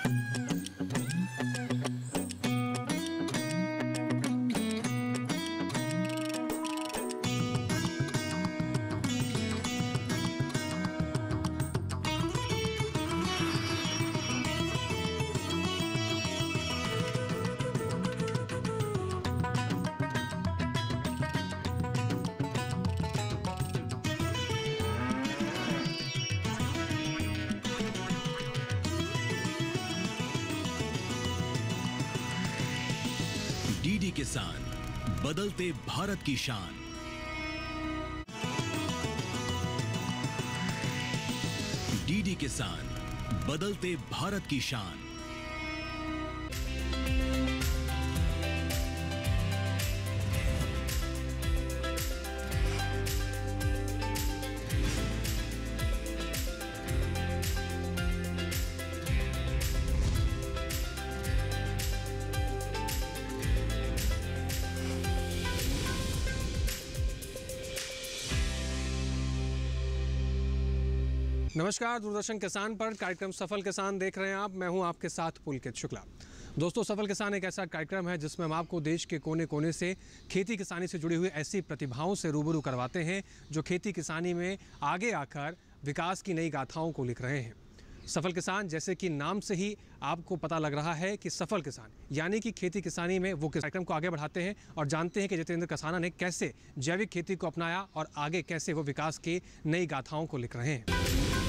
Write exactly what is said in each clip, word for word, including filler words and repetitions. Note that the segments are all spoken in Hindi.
डीडी किसान, बदलते भारत की शान। डीडी किसान, बदलते भारत की शान। नमस्कार, दूरदर्शन किसान पर कार्यक्रम सफल किसान देख रहे हैं आप। मैं हूं आपके साथ पुलकित शुक्ला। दोस्तों, सफल किसान एक ऐसा कार्यक्रम है जिसमें हम आपको देश के कोने कोने से खेती किसानी से जुड़ी हुई ऐसी प्रतिभाओं से रूबरू करवाते हैं जो खेती किसानी में आगे आकर विकास की नई गाथाओं को लिख रहे हैं। सफल किसान, जैसे कि नाम से ही आपको पता लग रहा है कि सफल किसान यानी कि खेती किसानी में वो कार्यक्रम को आगे बढ़ाते हैं और जानते हैं कि जितेंद्र कसाना ने कैसे जैविक खेती को अपनाया और आगे कैसे वो विकास की नई गाथाओं को लिख रहे हैं।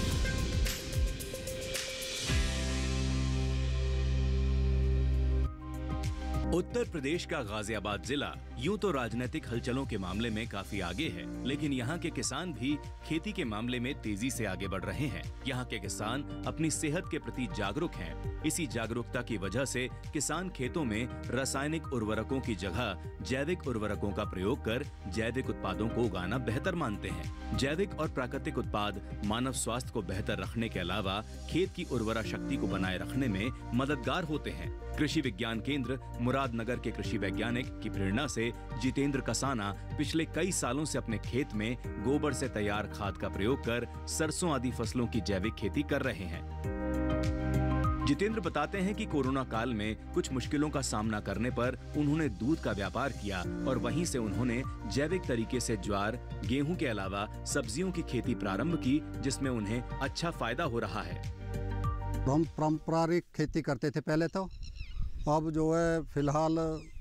उत्तर प्रदेश का गाजियाबाद जिला यूं तो राजनीतिक हलचलों के मामले में काफी आगे है, लेकिन यहाँ के किसान भी खेती के मामले में तेजी से आगे बढ़ रहे हैं। यहाँ के किसान अपनी सेहत के प्रति जागरूक हैं। इसी जागरूकता की वजह से किसान खेतों में रासायनिक उर्वरकों की जगह जैविक उर्वरकों का प्रयोग कर जैविक उत्पादों को उगाना बेहतर मानते हैं। जैविक और प्राकृतिक उत्पाद मानव स्वास्थ्य को बेहतर रखने के अलावा खेत की उर्वरा शक्ति को बनाए रखने में मददगार होते हैं। कृषि विज्ञान केंद्र मुरादनगर के कृषि वैज्ञानिक की प्रेरणा से जितेंद्र कसाना पिछले कई सालों से अपने खेत में गोबर से तैयार खाद का प्रयोग कर सरसों आदि फसलों की जैविक खेती कर रहे हैं। जितेंद्र बताते हैं कि कोरोना काल में कुछ मुश्किलों का सामना करने पर उन्होंने दूध का व्यापार किया और वहीं से उन्होंने जैविक तरीके से ज्वार, गेहूं के अलावा सब्जियों की खेती प्रारंभ की, जिसमें उन्हें अच्छा फायदा हो रहा है। हम पारंपरिक खेती करते थे पहले, तो अब जो है फिलहाल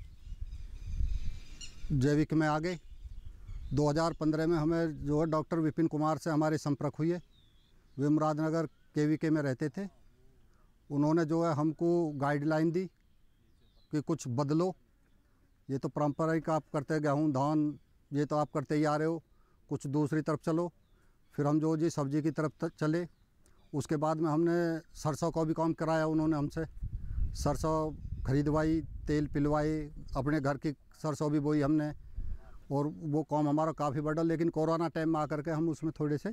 जैविक में आ गए। दो हज़ार पंद्रह में हमें जो है डॉक्टर विपिन कुमार से हमारे संपर्क हुए। वे मुरादनगर केवीके में रहते थे। उन्होंने जो है हमको गाइडलाइन दी कि कुछ बदलो, ये तो पारंपरिक आप करते गेहूँ धान ये तो आप करते ही आ रहे हो, कुछ दूसरी तरफ चलो। फिर हम जो जी सब्जी की तरफ चले। उसके बाद में हमने सरसों का भी काम कराया उन्होंने हमसे। सरसों खरीदवाई, तेल पिलवाई, अपने घर की सरसों भी बोई हमने, और वो काम हमारा काफ़ी बढ़ा। लेकिन कोरोना टाइम में आकर के हम उसमें थोड़े से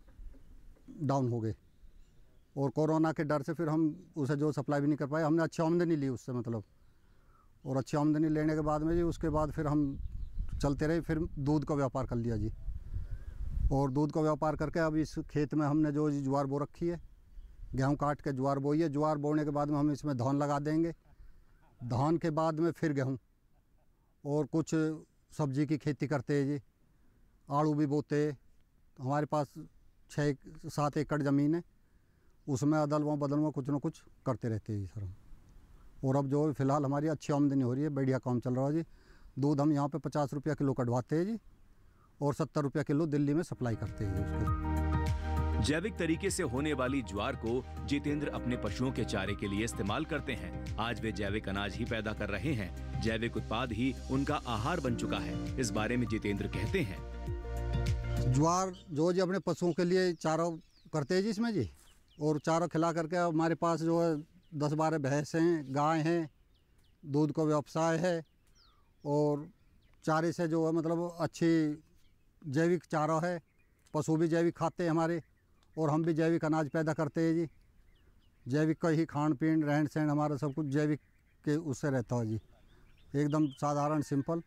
डाउन हो गए, और कोरोना के डर से फिर हम उसे जो सप्लाई भी नहीं कर पाए। हमने अच्छी आमदनी ली उससे, मतलब, और अच्छी आमदनी लेने के बाद में जी उसके बाद फिर हम चलते रहे। फिर दूध का व्यापार कर लिया जी, और दूध का व्यापार करके अब इस खेत में हमने जो जी ज्वार बो रखी है, गेहूँ काट के ज्वार बोई है। ज्वार बोने के बाद में हम इसमें धान लगा देंगे। धान के बाद में फिर गेहूँ और कुछ सब्जी की खेती करते हैं जी। आड़ू भी बोते। हमारे पास छः सात एकड़ ज़मीन है, उसमें अदलवा बदलवा कुछ ना कुछ करते रहते हैं सर हम। और अब जो फ़िलहाल हमारी अच्छी आमदनी हो रही है, बढ़िया काम चल रहा है जी। दूध हम यहाँ पे पचास रुपया किलो कटवाते हैं जी, और सत्तर रुपया किलो दिल्ली में सप्लाई करते हैं उसके। जैविक तरीके से होने वाली ज्वार को जितेंद्र अपने पशुओं के चारे के लिए इस्तेमाल करते हैं। आज वे जैविक अनाज ही पैदा कर रहे हैं। जैविक उत्पाद ही उनका आहार बन चुका है। इस बारे में जितेंद्र कहते हैं, ज्वार जो जी अपने पशुओं के लिए चारा करते हैं जी इसमें जी, और चारा खिला करके हमारे पास जो है दस बारह भैंस हैं, गाय हैं, दूध का व्यवसाय है, और चारे से जो है मतलब अच्छी जैविक चारा है। पशु भी जैविक खाते हैं हमारे, और हम भी जैविक अनाज पैदा करते हैं जी। जैविक का ही खान पीन रहन सहन हमारा सब कुछ जैविक के उससे रहता है जी, एकदम साधारण सिंपल।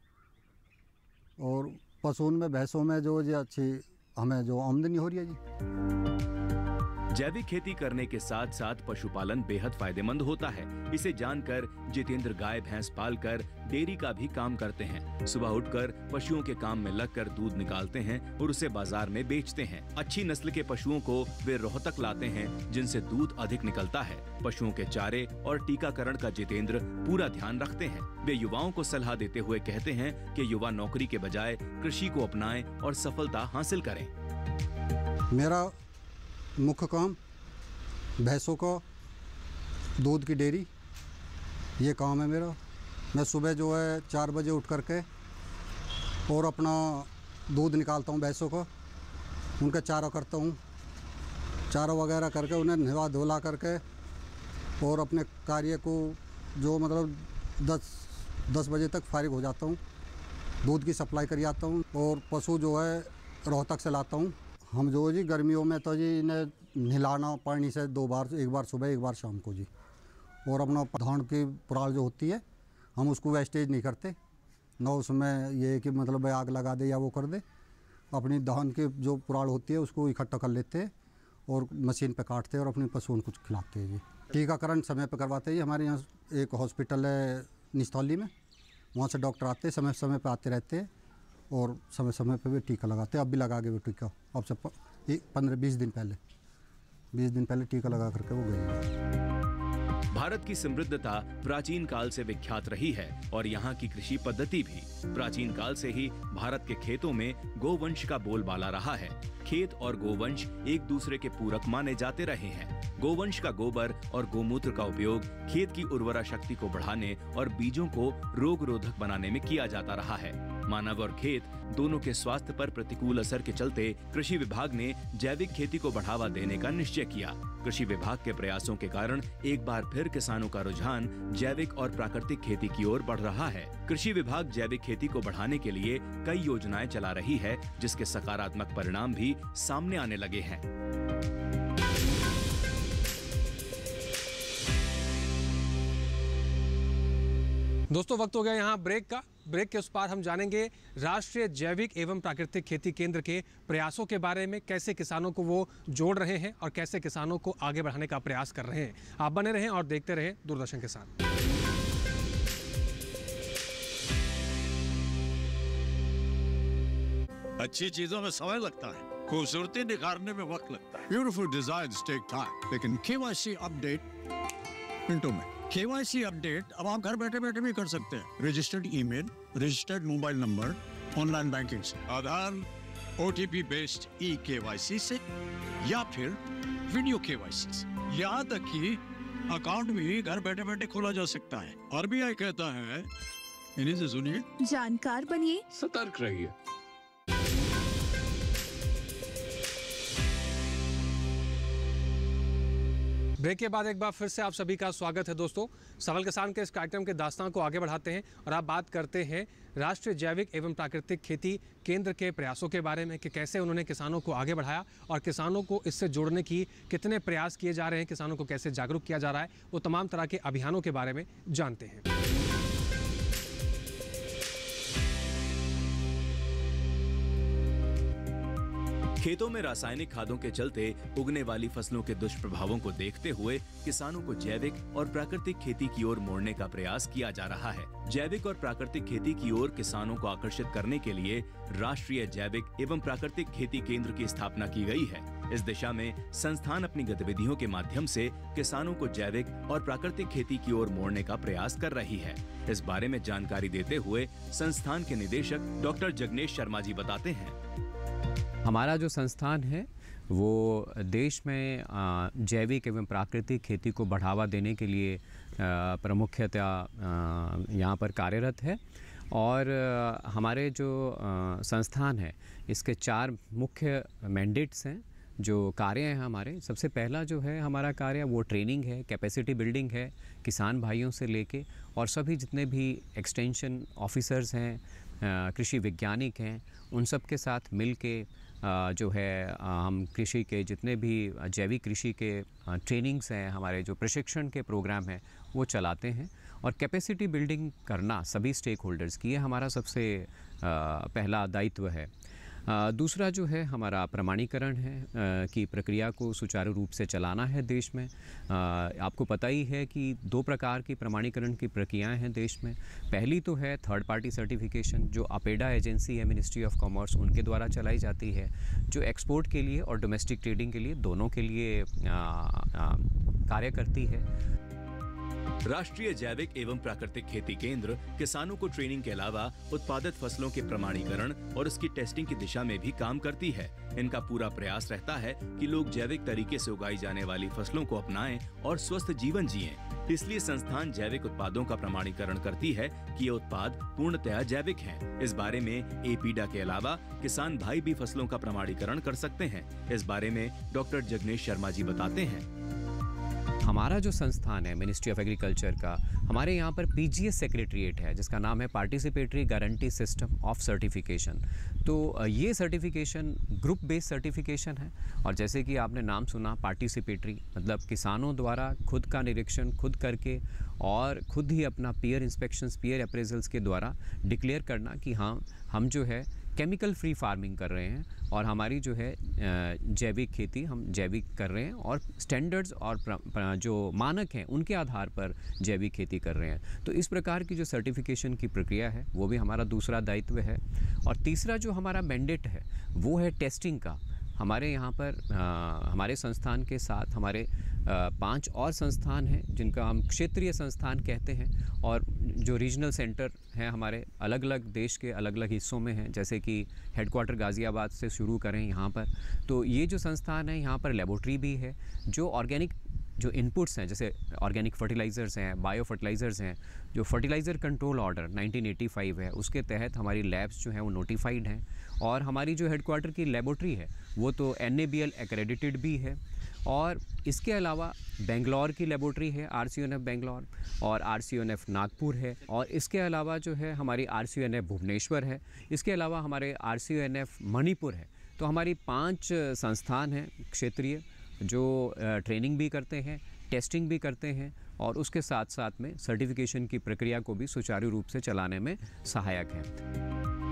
और पशुओं में भैंसों में जो जी अच्छी हमें जो आमदनी हो रही है जी। जैविक खेती करने के साथ साथ पशुपालन बेहद फायदेमंद होता है। इसे जानकर जितेंद्र गाय भैंस पालकर डेयरी का भी काम करते हैं। सुबह उठकर पशुओं के काम में लगकर दूध निकालते हैं और उसे बाजार में बेचते हैं। अच्छी नस्ल के पशुओं को वे रोहतक लाते हैं, जिनसे दूध अधिक निकलता है। पशुओं के चारे और टीकाकरण का जितेंद्र पूरा ध्यान रखते हैं। वे युवाओं को सलाह देते हुए कहते हैं कि युवा नौकरी के बजाय कृषि को अपनाएं और सफलता हासिल करें। मेरा मुख्य काम भैंसों का दूध की डेयरी, ये काम है मेरा। मैं सुबह जो है चार बजे उठ करके और अपना दूध निकालता हूँ भैंसों का, उनका चारा करता हूँ, चारा वगैरह करके उन्हें नहवा धुला करके और अपने कार्य को जो मतलब दस दस बजे तक फारिग हो जाता हूँ। दूध की सप्लाई कर आता हूँ और पशु जो है रोहतक से लाता हूँ। हम जो जी गर्मियों में तो जी इन्हें नहलाना पानी से दो बार, एक बार सुबह एक बार शाम को जी। और अपना धान की पुराल जो होती है हम उसको वेस्टेज नहीं करते, ना उसमें ये है कि मतलब आग लगा दे या वो कर दे। अपनी धान की जो पुराल होती है उसको इकट्ठा कर लेते हैं और मशीन पे काटते हैं और अपने पशुओं को खिलाते हैं जी। टीकाकरण समय पे करवाते हैं जी। हमारे यहाँ एक हॉस्पिटल है निस्तौली में, वहाँ से डॉक्टर आते हैं, समय समय पे आते रहते हैं और समय समय पे भी टीका लगाते हैं। अब भी लगा के वो टीका, अब से एक पंद्रह बीस दिन पहले बीस दिन पहले टीका लगा करके वो गए। भारत की समृद्धता प्राचीन काल से विख्यात रही है और यहाँ की कृषि पद्धति भी। प्राचीन काल से ही भारत के खेतों में गोवंश का बोलबाला रहा है। खेत और गोवंश एक दूसरे के पूरक माने जाते रहे हैं। गोवंश का गोबर और गोमूत्र का उपयोग खेत की उर्वरा शक्ति को बढ़ाने और बीजों को रोग रोधक बनाने में किया जाता रहा है। मानव और खेत दोनों के स्वास्थ्य पर प्रतिकूल असर के चलते कृषि विभाग ने जैविक खेती को बढ़ावा देने का निश्चय किया। कृषि विभाग के प्रयासों के कारण एक बार फिर किसानों का रुझान जैविक और प्राकृतिक खेती की ओर बढ़ रहा है। कृषि विभाग जैविक खेती को बढ़ाने के लिए कई योजनाएं चला रही है, जिसके सकारात्मक परिणाम भी सामने आने लगे हैं। दोस्तों, वक्त हो गया यहाँ ब्रेक का। ब्रेक के उस पार हम जानेंगे राष्ट्रीय जैविक एवं प्राकृतिक खेती केंद्र के प्रयासों के बारे में, कैसे किसानों को वो जोड़ रहे हैं और कैसे किसानों को आगे बढ़ाने का प्रयास कर रहे हैं। आप बने रहें और देखते रहें दूरदर्शन के साथ। अच्छी चीजों में समय लगता है, खूबसूरती निखारने में वक्त लगता है। ब्यूटीफुल डिजाइन्स टेक टाइम, लेकिन केवाईसी अपडेट मिनटों में। केवाईसी अपडेट अब आप घर बैठे बैठे भी कर सकते हैं। Registered email, registered mobile number, online banking से, Aadhaar, OTP based e KYC से या फिर वीडियो केवाईसी से। याद रखिए, अकाउंट भी घर बैठे बैठे खोला जा सकता है। आरबीआई कहता है, इन्हीं से सुनिए, जानकार बनिए, सतर्क रहिए। ब्रेक के बाद एक बार फिर से आप सभी का स्वागत है। दोस्तों, सफल किसान के इस कार्यक्रम के दास्तान को आगे बढ़ाते हैं और आप बात करते हैं राष्ट्रीय जैविक एवं प्राकृतिक खेती केंद्र के प्रयासों के बारे में कि कैसे उन्होंने किसानों को आगे बढ़ाया और किसानों को इससे जोड़ने की कितने प्रयास किए जा रहे हैं, किसानों को कैसे जागरूक किया जा रहा है, वो तमाम तरह के अभियानों के बारे में जानते हैं। खेतों में रासायनिक खादों के चलते उगने वाली फसलों के दुष्प्रभावों को देखते हुए किसानों को जैविक और प्राकृतिक खेती की ओर मोड़ने का प्रयास किया जा रहा है। जैविक और प्राकृतिक खेती की ओर किसानों को आकर्षित करने के लिए राष्ट्रीय जैविक एवं प्राकृतिक खेती केंद्र की स्थापना की गई है। इस दिशा में संस्थान अपनी गतिविधियों के माध्यम से किसानों को जैविक और प्राकृतिक खेती की ओर मोड़ने का प्रयास कर रही है। इस बारे में जानकारी देते हुए संस्थान के निदेशक डॉक्टर जगनेश शर्मा जी बताते हैं। हमारा जो संस्थान है वो देश में जैविक एवं प्राकृतिक खेती को बढ़ावा देने के लिए प्रमुखतया यहाँ पर कार्यरत है और हमारे जो संस्थान है इसके चार मुख्य मैंडेट्स हैं, जो कार्य हैं हमारे। सबसे पहला जो है हमारा कार्य वो ट्रेनिंग है, कैपेसिटी बिल्डिंग है, किसान भाइयों से लेके और सभी जितने भी एक्सटेंशन ऑफिसर्स हैं, कृषि वैज्ञानिक हैं, उन सब के साथ मिल के जो है हम कृषि के जितने भी जैविक कृषि के ट्रेनिंग्स हैं, हमारे जो प्रशिक्षण के प्रोग्राम हैं वो चलाते हैं और कैपेसिटी बिल्डिंग करना सभी स्टेक होल्डर्स की, ये हमारा सबसे पहला दायित्व है। आ, दूसरा जो है हमारा प्रमाणीकरण है आ, कि प्रक्रिया को सुचारू रूप से चलाना है देश में। आ, आपको पता ही है कि दो प्रकार की प्रमाणीकरण की प्रक्रियाएं हैं देश में। पहली तो है थर्ड पार्टी सर्टिफिकेशन, जो अपेडा एजेंसी है मिनिस्ट्री ऑफ कॉमर्स, उनके द्वारा चलाई जाती है, जो एक्सपोर्ट के लिए और डोमेस्टिक ट्रेडिंग के लिए दोनों के लिए आ, आ, कार्य करती है। राष्ट्रीय जैविक एवं प्राकृतिक खेती केंद्र किसानों को ट्रेनिंग के अलावा उत्पादित फसलों के प्रमाणीकरण और उसकी टेस्टिंग की दिशा में भी काम करती है। इनका पूरा प्रयास रहता है कि लोग जैविक तरीके से उगाई जाने वाली फसलों को अपनाएं और स्वस्थ जीवन जिएं। इसलिए संस्थान जैविक उत्पादों का प्रमाणीकरण करती है कि ये उत्पाद पूर्णतया जैविक हैं। इस बारे में एपीडा के अलावा किसान भाई भी फसलों का प्रमाणीकरण कर सकते हैं। इस बारे में डॉक्टर जगनेश शर्मा जी बताते हैं। हमारा जो संस्थान है मिनिस्ट्री ऑफ एग्रीकल्चर का, हमारे यहाँ पर पीजीएस सेक्रेटरीट है जिसका नाम है participatory guarantee system of certification. तो ये सर्टिफिकेशन ग्रुप बेस्ड सर्टिफिकेशन है, और जैसे कि आपने नाम सुना पार्टिसिपेटरी, मतलब किसानों द्वारा खुद का निरीक्षण खुद करके और खुद ही अपना पीयर इंस्पेक्शंस, पीयर अप्रेजल्स के द्वारा डिक्लेयर करना कि हाँ हम जो है केमिकल फ्री फार्मिंग कर रहे हैं और हमारी जो है जैविक खेती हम जैविक कर रहे हैं और स्टैंडर्ड्स और जो मानक हैं उनके आधार पर जैविक खेती कर रहे हैं। तो इस प्रकार की जो सर्टिफिकेशन की प्रक्रिया है वो भी हमारा दूसरा दायित्व है। और तीसरा जो हमारा मैंडेट है वो है टेस्टिंग का। हमारे यहाँ पर आ, हमारे संस्थान के साथ हमारे आ, पांच और संस्थान हैं जिनका हम क्षेत्रीय संस्थान कहते हैं, और जो रीजनल सेंटर हैं हमारे अलग अलग देश के अलग अलग हिस्सों में हैं। जैसे कि हेडक्वार्टर गाज़ियाबाद से शुरू करें यहाँ पर, तो ये जो संस्थान है यहाँ पर लेबोरेटरी भी है, जो ऑर्गेनिक जो इनपुट्स हैं जैसे ऑर्गेनिक फर्टिलाइज़र्स हैं, बायो फर्टिलाइज़र्स हैं, जो fertiliser control order nineteen eighty five है उसके तहत हमारी लैब्स जो हैं वो नोटिफाइड हैं। और हमारी जो हेडक्वार्टर की लेबोरेटरी है वो तो N A B L accredited भी है। और इसके अलावा बेंगलोर की लेबोरेटरी है R C O N F Bangalore, और R C O N F Nagpur है, और इसके अलावा जो है हमारी R C O N F Bhubaneswar है, इसके अलावा हमारे R C O N F Manipur है। तो हमारी पांच संस्थान हैं क्षेत्रीय जो ट्रेनिंग भी करते हैं, टेस्टिंग भी करते हैं, और उसके साथ साथ में सर्टिफिकेशन की प्रक्रिया को भी सुचारू रूप से चलाने में सहायक हैं।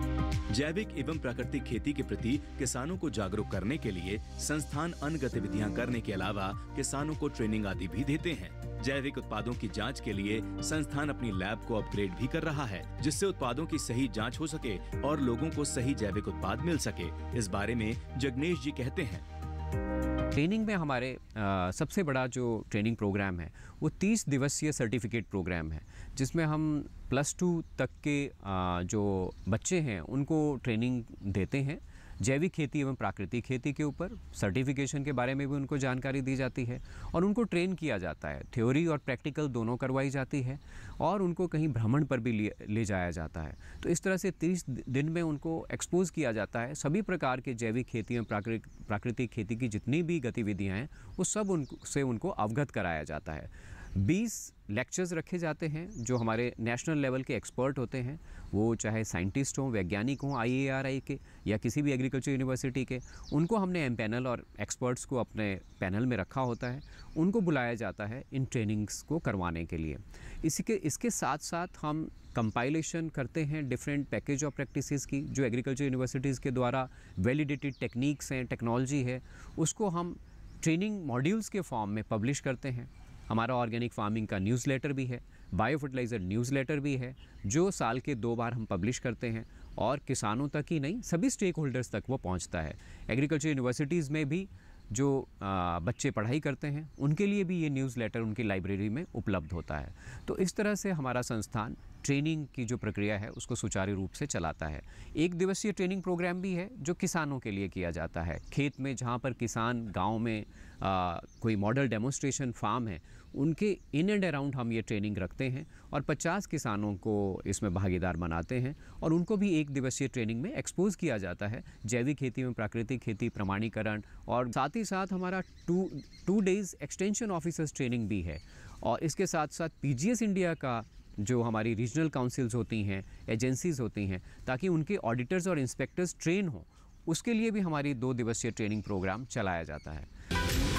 जैविक एवं प्राकृतिक खेती के प्रति किसानों को जागरूक करने के लिए संस्थान अन्य गतिविधियां करने के अलावा किसानों को ट्रेनिंग आदि भी देते हैं। जैविक उत्पादों की जांच के लिए संस्थान अपनी लैब को अपग्रेड भी कर रहा है, जिससे उत्पादों की सही जांच हो सके और लोगों को सही जैविक उत्पाद मिल सके। इस बारे में जगनेश जी कहते हैं। ट्रेनिंग में हमारे आ, सबसे बड़ा जो ट्रेनिंग प्रोग्राम है वो तीस दिवसीय सर्टिफिकेट प्रोग्राम है, जिसमें हम प्लस टू तक के आ, जो बच्चे हैं उनको ट्रेनिंग देते हैं जैविक खेती एवं प्राकृतिक खेती के ऊपर। सर्टिफिकेशन के बारे में भी उनको जानकारी दी जाती है और उनको ट्रेन किया जाता है। थ्योरी और प्रैक्टिकल दोनों करवाई जाती है और उनको कहीं भ्रमण पर भी ले, ले जाया जाता है। तो इस तरह से तीस दिन में उनको एक्सपोज किया जाता है सभी प्रकार के जैविक खेती एवं प्राकृतिक प्राकृतिक खेती की जितनी भी गतिविधियाँ हैं वो सब उनसे उनको अवगत कराया जाता है। बीस लेक्चर्स रखे जाते हैं जो हमारे नेशनल लेवल के एक्सपर्ट होते हैं, वो चाहे साइंटिस्ट हों, वैज्ञानिक हों आई ए आर आई के या किसी भी एग्रीकल्चर यूनिवर्सिटी के, उनको हमने एम पैनल और एक्सपर्ट्स को अपने पैनल में रखा होता है। उनको बुलाया जाता है इन ट्रेनिंग्स को करवाने के लिए। इसी के इसके साथ साथ हम कंपाइलेशन करते हैं डिफरेंट पैकेज ऑफ प्रैक्टिसेस की, जो एग्रीकल्चर यूनिवर्सिटीज़ के द्वारा वैलिडेटेड टेक्निक्स हैं, टेक्नोलॉजी है, उसको हम ट्रेनिंग मॉड्यूल्स के फॉर्म में पब्लिश करते हैं। हमारा ऑर्गेनिक फार्मिंग का न्यूज़लेटर भी है, बायो फर्टिलाइज़र न्यूज़लेटर भी है, जो साल के दो बार हम पब्लिश करते हैं और किसानों तक ही नहीं सभी स्टेक होल्डर्स तक वो पहुंचता है। एग्रीकल्चर यूनिवर्सिटीज़ में भी जो आ, बच्चे पढ़ाई करते हैं उनके लिए भी ये न्यूज़लेटर उनकी लाइब्रेरी में उपलब्ध होता है। तो इस तरह से हमारा संस्थान ट्रेनिंग की जो प्रक्रिया है उसको सुचारू रूप से चलाता है। एक दिवसीय ट्रेनिंग प्रोग्राम भी है जो किसानों के लिए किया जाता है। खेत में जहाँ पर किसान गांव में आ, कोई मॉडल डेमोन्स्ट्रेशन फार्म है उनके इन एंड अराउंड हम ये ट्रेनिंग रखते हैं और पचास किसानों को इसमें भागीदार बनाते हैं और उनको भी एक दिवसीय ट्रेनिंग में एक्सपोज किया जाता है जैविक खेती में प्राकृतिक खेती प्रमाणीकरण, और साथ ही साथ हमारा two two days extension officers training भी है। और इसके साथ साथ पी जी एस इंडिया का जो हमारी रीजनल काउंसिल्स होती हैं, एजेंसीज़ होती हैं, ताकि उनके ऑडिटर्स और इंस्पेक्टर्स ट्रेन हों, उसके लिए भी हमारी दो दिवसीय ट्रेनिंग प्रोग्राम चलाया जाता है।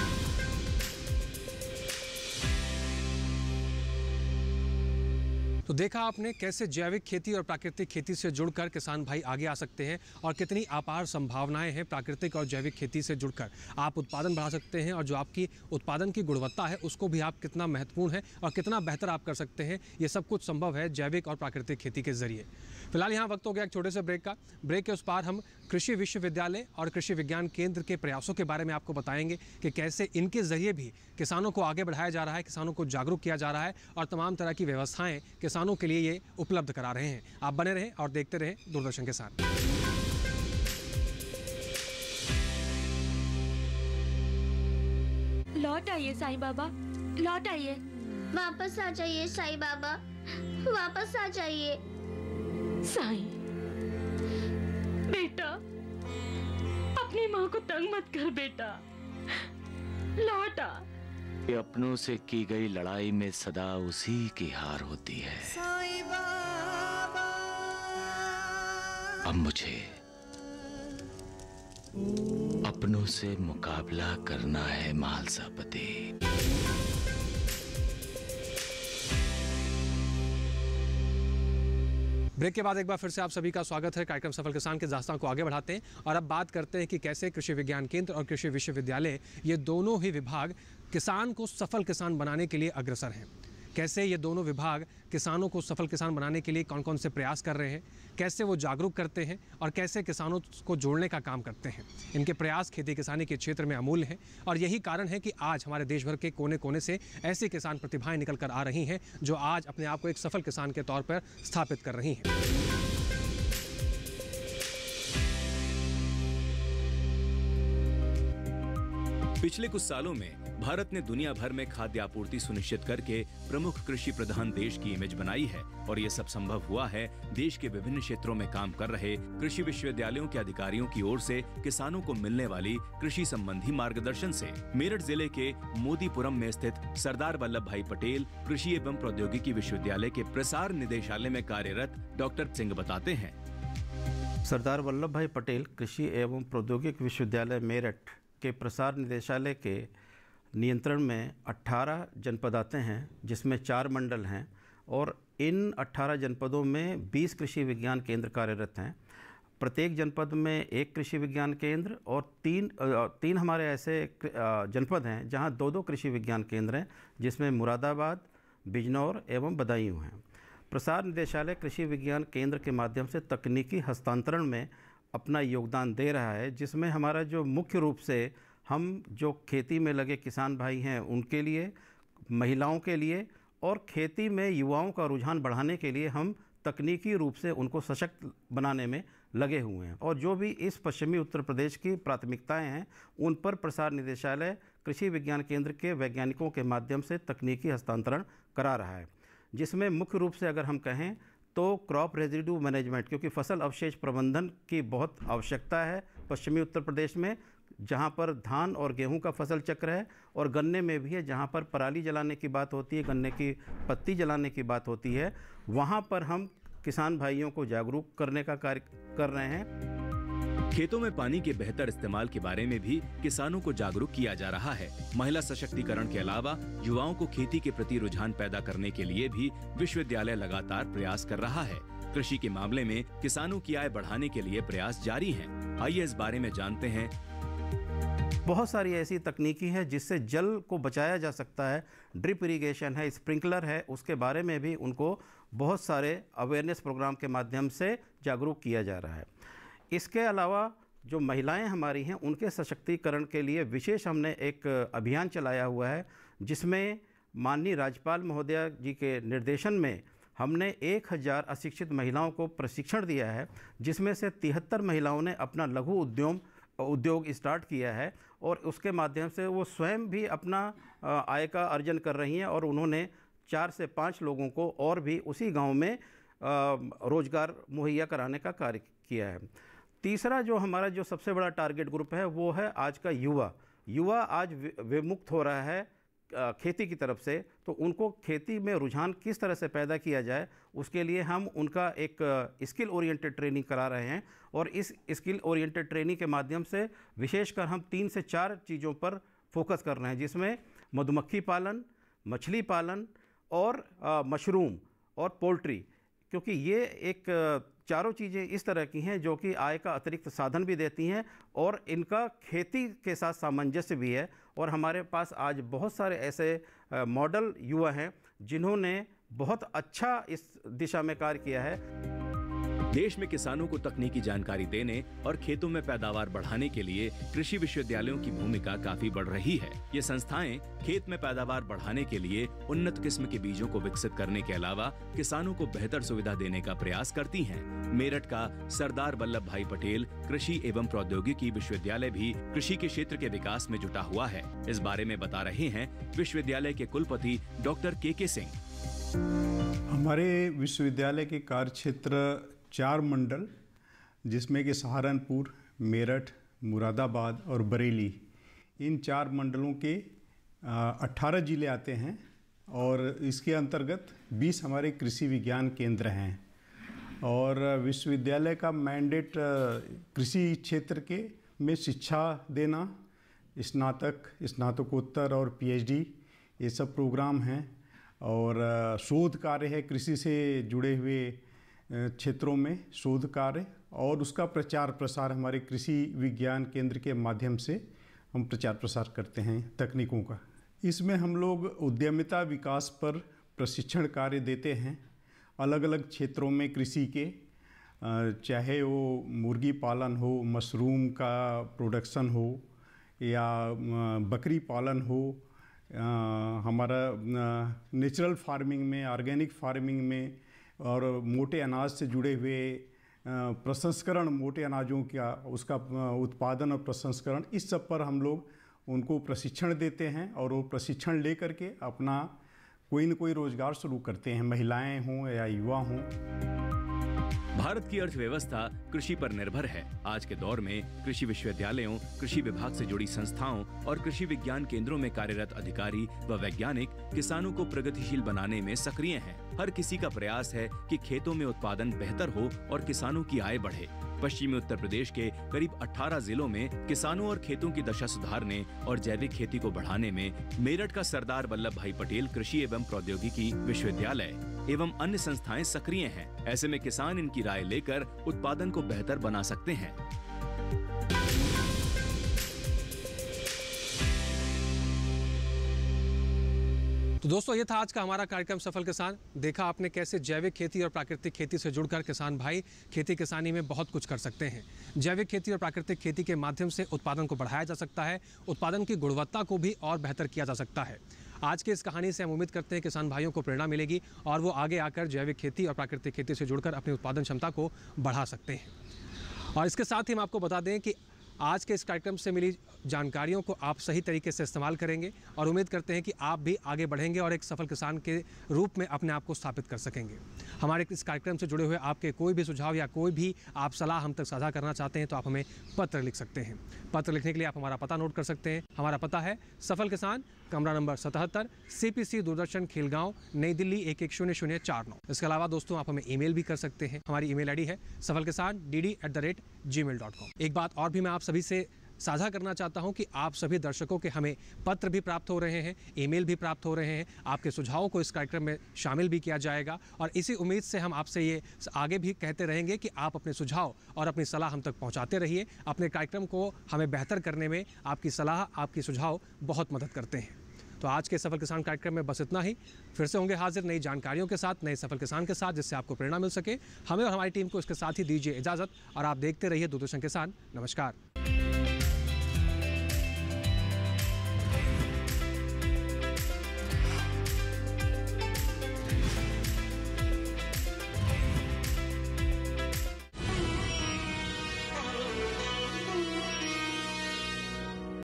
तो तो देखा आपने कैसे जैविक खेती और प्राकृतिक खेती से जुड़कर किसान भाई आगे आ सकते हैं और कितनी अपार संभावनाएं हैं प्राकृतिक और जैविक खेती से जुड़कर। आप उत्पादन बढ़ा सकते हैं और जो आपकी उत्पादन की गुणवत्ता है उसको भी आप कितना महत्वपूर्ण है और कितना बेहतर आप कर सकते हैं, ये सब कुछ संभव है जैविक और प्राकृतिक खेती के जरिए। फिलहाल यहाँ वक्त हो गया एक छोटे से ब्रेक का। ब्रेक के उस पार हम कृषि विश्वविद्यालय और कृषि विज्ञान केंद्र के प्रयासों के बारे में आपको बताएंगे कि कैसे इनके जरिए भी किसानों को आगे बढ़ाया जा रहा है, किसानों को जागरूक किया जा रहा है और तमाम तरह की व्यवस्थाएं किसानों के लिए ये उपलब्ध करा रहे हैं। आप बने रहें और देखते रहें दूरदर्शन के साथ। लौट आइए साईं बाबा, लौट आइए। वापस आ जाइए साईं बाबा, वापस आ जाइए। साईं बेटा, अपनी माँ को तंग मत कर बेटा, लौट आ। ये अपनों से की गई लड़ाई में सदा उसी की हार होती है। अब मुझे अपनों से मुकाबला करना है महालसापति। ब्रेक के बाद एक बार फिर से आप सभी का स्वागत है। कार्यक्रम सफल किसान के दास्तान को आगे बढ़ाते हैं और अब बात करते हैं कि कैसे कृषि विज्ञान केंद्र और कृषि विश्वविद्यालय ये दोनों ही विभाग किसान को सफल किसान बनाने के लिए अग्रसर हैं। कैसे ये दोनों विभाग किसानों को सफल किसान बनाने के लिए कौन कौन से प्रयास कर रहे हैं, कैसे वो जागरूक करते हैं और कैसे किसानों को जोड़ने का काम करते हैं। इनके प्रयास खेती किसानी के क्षेत्र में अमूल्य हैं और यही कारण है कि आज हमारे देश भर के कोने कोने से ऐसी किसान प्रतिभाएं निकल कर आ रही हैं जो आज अपने आप को एक सफल किसान के तौर पर स्थापित कर रही हैं। पिछले कुछ सालों में भारत ने दुनिया भर में खाद्य आपूर्ति सुनिश्चित करके प्रमुख कृषि प्रधान देश की इमेज बनाई है और ये सब संभव हुआ है देश के विभिन्न क्षेत्रों में काम कर रहे कृषि विश्वविद्यालयों के अधिकारियों की ओर से किसानों को मिलने वाली कृषि संबंधी मार्गदर्शन से। मेरठ जिले के मोदीपुरम में स्थित सरदार वल्लभ भाई पटेल कृषि एवं प्रौद्योगिकी विश्वविद्यालय के प्रसार निदेशालय में कार्यरत डॉक्टर सिंह बताते हैं। सरदार वल्लभ भाई पटेल कृषि एवं प्रौद्योगिकी विश्वविद्यालय मेरठ के प्रसार निदेशालय के नियंत्रण में अठारह जनपद आते हैं, जिसमें चार मंडल हैं और इन अठारह जनपदों में बीस कृषि विज्ञान केंद्र कार्यरत हैं। प्रत्येक जनपद में एक कृषि विज्ञान केंद्र और तीन तीन हमारे ऐसे जनपद हैं जहां दो दो कृषि विज्ञान केंद्र हैं, जिसमें मुरादाबाद, बिजनौर एवं बदायूं हैं। प्रसार निदेशालय कृषि विज्ञान केंद्र के माध्यम से तकनीकी हस्तांतरण में अपना योगदान दे रहा है, जिसमें हमारा जो मुख्य रूप से हम जो खेती में लगे किसान भाई हैं उनके लिए, महिलाओं के लिए और खेती में युवाओं का रुझान बढ़ाने के लिए हम तकनीकी रूप से उनको सशक्त बनाने में लगे हुए हैं। और जो भी इस पश्चिमी उत्तर प्रदेश की प्राथमिकताएं हैं उन पर प्रसार निदेशालय कृषि विज्ञान केंद्र के वैज्ञानिकों के माध्यम से तकनीकी हस्तांतरण करा रहा है, जिसमें मुख्य रूप से अगर हम कहें तो क्रॉप रेजिड्यू मैनेजमेंट, क्योंकि फसल अवशेष प्रबंधन की बहुत आवश्यकता है पश्चिमी उत्तर प्रदेश में, जहां पर धान और गेहूं का फसल चक्र है और गन्ने में भी है, जहां पर पराली जलाने की बात होती है, गन्ने की पत्ती जलाने की बात होती है, वहां पर हम किसान भाइयों को जागरूक करने का कार्य कर रहे हैं। खेतों में पानी के बेहतर इस्तेमाल के बारे में भी किसानों को जागरूक किया जा रहा है। महिला सशक्तिकरण के अलावा युवाओं को खेती के प्रति रुझान पैदा करने के लिए भी विश्वविद्यालय लगातार प्रयास कर रहा है। कृषि के मामले में किसानों की आय बढ़ाने के लिए प्रयास जारी हैं। आइए इस बारे में जानते हैं। बहुत सारी ऐसी तकनीकी है जिससे जल को बचाया जा सकता है। ड्रिप इरिगेशन है, स्प्रिंकलर है, उसके बारे में भी उनको बहुत सारे अवेयरनेस प्रोग्राम के माध्यम से जागरूक किया जा रहा है। इसके अलावा जो महिलाएं हमारी हैं उनके सशक्तिकरण के लिए विशेष हमने एक अभियान चलाया हुआ है, जिसमें माननीय राज्यपाल महोदया जी के निर्देशन में हमने एक हज़ार अशिक्षित महिलाओं को प्रशिक्षण दिया है, जिसमें से तिहत्तर महिलाओं ने अपना लघु उद्यम उद्योग स्टार्ट किया है और उसके माध्यम से वो स्वयं भी अपना आय का अर्जन कर रही हैं और उन्होंने चार से पाँच लोगों को और भी उसी गांव में रोज़गार मुहैया कराने का कार्य किया है। तीसरा जो हमारा जो सबसे बड़ा टारगेट ग्रुप है वो है आज का युवा। युवा आज विमुक्त हो रहा है खेती की तरफ से, तो उनको खेती में रुझान किस तरह से पैदा किया जाए उसके लिए हम उनका एक स्किल ओरिएंटेड ट्रेनिंग करा रहे हैं और इस स्किल ओरिएंटेड ट्रेनिंग के माध्यम से विशेषकर हम तीन से चार चीज़ों पर फोकस कर रहे हैं, जिसमें मधुमक्खी पालन, मछली पालन और आ, मशरूम और पोल्ट्री, क्योंकि ये एक चारों चीज़ें इस तरह की हैं जो कि आय का अतिरिक्त साधन भी देती हैं और इनका खेती के साथ सामंजस्य भी है। और हमारे पास आज बहुत सारे ऐसे मॉडल युवा हैं जिन्होंने बहुत अच्छा इस दिशा में कार्य किया है। देश में किसानों को तकनीकी जानकारी देने और खेतों में पैदावार बढ़ाने के लिए कृषि विश्वविद्यालयों की भूमिका काफी बढ़ रही है। ये संस्थाएं खेत में पैदावार बढ़ाने के लिए उन्नत किस्म के बीजों को विकसित करने के अलावा किसानों को बेहतर सुविधा देने का प्रयास करती हैं। मेरठ का सरदार वल्लभ भाई पटेल कृषि एवं प्रौद्योगिकी विश्वविद्यालय भी कृषि के क्षेत्र के विकास में जुटा हुआ है। इस बारे में बता रहे हैं विश्वविद्यालय के कुलपति डॉक्टर के के सिंह। हमारे विश्वविद्यालय के कार्य क्षेत्र चार मंडल, जिसमें कि सहारनपुर, मेरठ, मुरादाबाद और बरेली, इन चार मंडलों के अट्ठारह जिले आते हैं और इसके अंतर्गत बीस हमारे कृषि विज्ञान केंद्र हैं। और विश्वविद्यालय का मैंडेट कृषि क्षेत्र के में शिक्षा देना, स्नातक, स्नातकोत्तर और पीएचडी, ये सब प्रोग्राम हैं। और शोध कार्य है, कृषि से जुड़े हुए क्षेत्रों में शोध कार्य और उसका प्रचार प्रसार हमारे कृषि विज्ञान केंद्र के माध्यम से हम प्रचार प्रसार करते हैं तकनीकों का। इसमें हम लोग उद्यमिता विकास पर प्रशिक्षण कार्य देते हैं अलग अलग क्षेत्रों में कृषि के, चाहे वो मुर्गी पालन हो, मशरूम का प्रोडक्शन हो या बकरी पालन हो, हमारा नेचुरल फार्मिंग में, ऑर्गेनिक फार्मिंग में, और मोटे अनाज से जुड़े हुए प्रसंस्करण, मोटे अनाजों का उसका उत्पादन और प्रसंस्करण, इस सब पर हम लोग उनको प्रशिक्षण देते हैं और वो प्रशिक्षण ले करके अपना कोई न कोई रोजगार शुरू करते हैं, महिलाएं हों या युवा हों। भारत की अर्थव्यवस्था कृषि पर निर्भर है। आज के दौर में कृषि विश्वविद्यालयों, कृषि विभाग से जुड़ी संस्थाओं और कृषि विज्ञान केंद्रों में कार्यरत अधिकारी व वैज्ञानिक किसानों को प्रगतिशील बनाने में सक्रिय हैं। हर किसी का प्रयास है कि खेतों में उत्पादन बेहतर हो और किसानों की आय बढ़े। पश्चिमी उत्तर प्रदेश के करीब अठारह जिलों में किसानों और खेतों की दशा सुधारने और जैविक खेती को बढ़ाने में मेरठ का सरदार वल्लभ भाई पटेल कृषि एवं प्रौद्योगिकी विश्वविद्यालय एवं अन्य संस्थाएं सक्रिय हैं। ऐसे में किसान इनकी राय लेकर उत्पादन को बेहतर बना सकते हैं। तो दोस्तों, ये था आज का हमारा कार्यक्रम सफल किसान। देखा आपने कैसे जैविक खेती और प्राकृतिक खेती से जुड़कर किसान भाई खेती किसानी में बहुत कुछ कर सकते हैं। जैविक खेती और प्राकृतिक खेती के माध्यम से उत्पादन को बढ़ाया जा सकता है, उत्पादन की गुणवत्ता को भी और बेहतर किया जा सकता है। आज की इस कहानी से हम उम्मीद करते हैं किसान भाइयों को प्रेरणा मिलेगी और वो आगे आकर जैविक खेती और प्राकृतिक खेती से जुड़कर अपनी उत्पादन क्षमता को बढ़ा सकते हैं। और इसके साथ ही हम आपको बता दें कि आज के इस कार्यक्रम से मिली जानकारियों को आप सही तरीके से इस्तेमाल करेंगे और उम्मीद करते हैं कि आप भी आगे बढ़ेंगे और एक सफल किसान के रूप में अपने आप को स्थापित कर सकेंगे। हमारे इस कार्यक्रम से जुड़े हुए आपके कोई भी सुझाव या कोई भी आप सलाह हम तक साझा करना चाहते हैं तो आप हमें पत्र लिख सकते हैं। पत्र लिखने के लिए आप हमारा पता नोट कर सकते हैं। हमारा पता है सफल किसान, कमरा नंबर सतहत्तर, सीपीसी दूरदर्शन खेलगांव, नई दिल्ली एक एक शून्य शून्य चार नौ। इसके अलावा दोस्तों आप हमें ईमेल भी कर सकते हैं। हमारी ईमेल आईडी है सफल किसान D D at the rate G mail dot com. एक बात और भी मैं आप सभी से साझा करना चाहता हूं कि आप सभी दर्शकों के हमें पत्र भी प्राप्त हो रहे हैं, ईमेल भी प्राप्त हो रहे हैं। आपके सुझावों को इस कार्यक्रम में शामिल भी किया जाएगा और इसी उम्मीद से हम आपसे ये आगे भी कहते रहेंगे कि आप अपने सुझाव और अपनी सलाह हम तक पहुंचाते रहिए। अपने कार्यक्रम को हमें बेहतर करने में आपकी सलाह, आपकी सुझाव बहुत मदद करते हैं। तो आज के सफल किसान कार्यक्रम में बस इतना ही। फिर से होंगे हाजिर नई जानकारियों के साथ, नए सफल किसान के साथ, जिससे आपको प्रेरणा मिल सके। हमें और हमारी टीम को इसके साथ ही दीजिए इजाज़त और आप देखते रहिए दूरदर्शन किसान। नमस्कार।